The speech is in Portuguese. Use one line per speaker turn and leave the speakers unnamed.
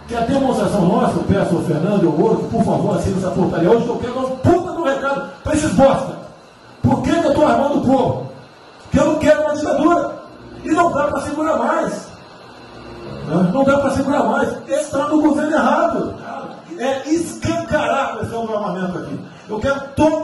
que a demonstração nossa, eu peço ao Fernando e ao outro, por favor, assine essa portaria hoje, que eu quero uma puta do recado para esses bosta. Por que eu estou armando o povo? Porque eu não quero uma ditadura. E não dá para segurar mais. Não dá para segurar mais. Está no governo errado. É escancarar a questão do armamento aqui. Eu quero todo